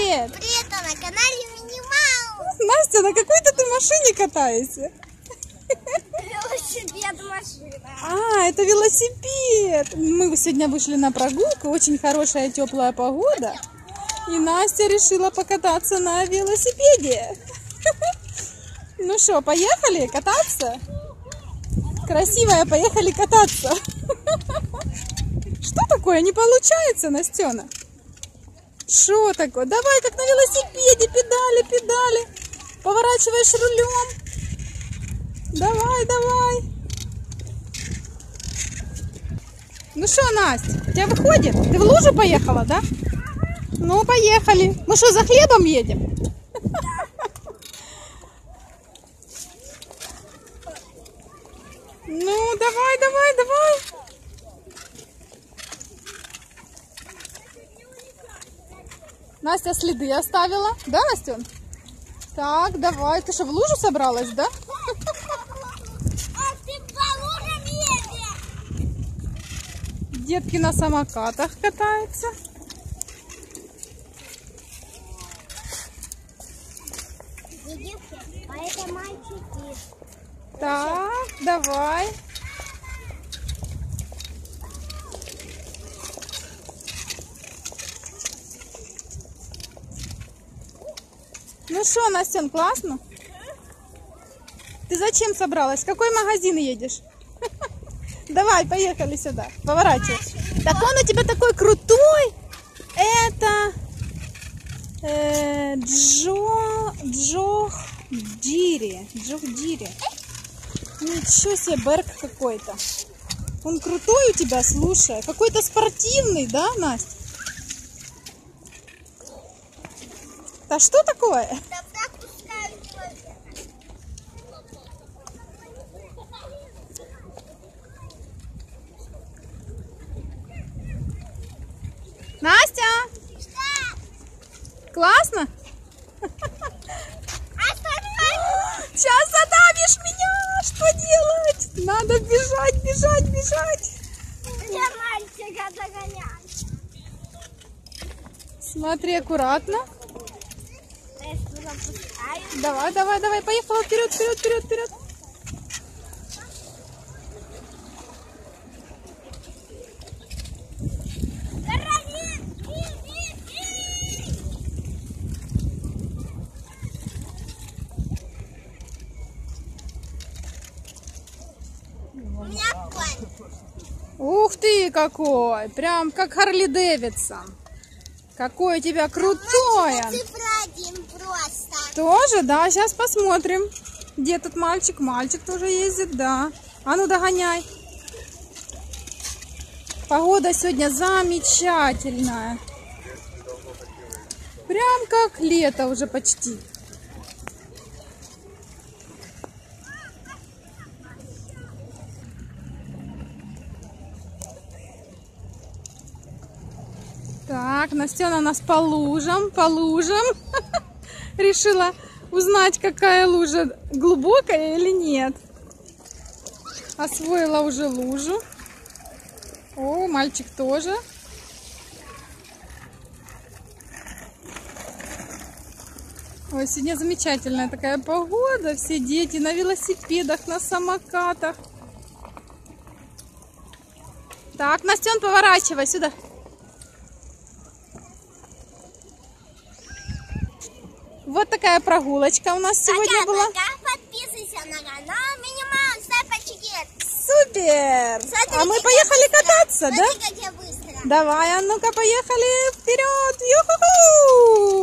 Привет! Привет, на канале Мини Маус. Настя, на какой-то ты машине катаешься? Велосипед машина. А, это велосипед. Мы сегодня вышли на прогулку, очень хорошая теплая погода. И Настя решила покататься на велосипеде. Ну что, поехали кататься? Красивая, поехали кататься. Что такое? Не получается, Настена? Что такое? Давай, как на велосипеде, педали, педали. Поворачиваешь рулем. Давай, давай. Ну что, Настя, у тебя выходит? Ты в лужу поехала, да? Ну, поехали. Мы что, за хлебом едем? Ну, давай, давай, давай. Настя следы оставила. Да, Настен? Так, давай. Ты что, в лужу собралась, да? Детки на самокатах катаются. А это мальчики. Так, давай. Ну что, Настен, классно? Ты зачем собралась? В какой магазин едешь? Давай, поехали сюда. Поворачивай. Так он у тебя такой крутой. Это Джохдири. Ничего себе, Берг какой-то. Он крутой у тебя, слушай. Какой-то спортивный, да, Настя? Да что такое? Настя! Что? Классно? Сейчас задавишь меня! Что делать? Надо бежать, бежать, бежать! Я мальчика догоняю. Смотри аккуратно. Давай, давай, давай, поехала вперед, вперед, вперед, вперед. Ух ты какой! Прям как Харли Дэвидсон. Какой у тебя крутой он. Тоже, да? Сейчас посмотрим. Где тут мальчик? Мальчик тоже ездит, да. А ну догоняй. Погода сегодня замечательная. Прям как лето уже почти. Так, Настена у нас по лужам. Решила узнать, какая лужа, глубокая или нет. Освоила уже лужу. О, мальчик тоже. Ой, сегодня замечательная такая погода. Все дети на велосипедах, на самокатах. Так, Настен, поворачивай сюда. Вот такая прогулочка у нас сегодня была. Подписывайся на канал Мини Маус, ставь пальчики. Супер! Смотри, А мы поехали кататься, да? Смотри, как я быстро. Давай, а ну-ка, поехали вперед! Ю-ху-ху!